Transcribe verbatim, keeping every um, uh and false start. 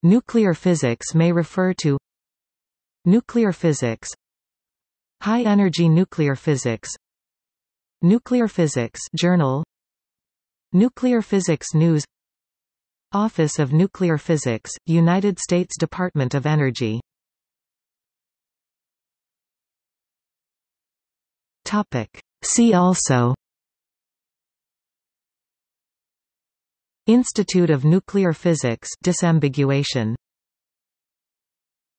Nuclear physics may refer to nuclear physics, high-energy nuclear physics, nuclear physics journal, nuclear physics news, Office of Nuclear Physics, United States Department of Energy. Topic. See also: Institute of Nuclear Physics, disambiguation.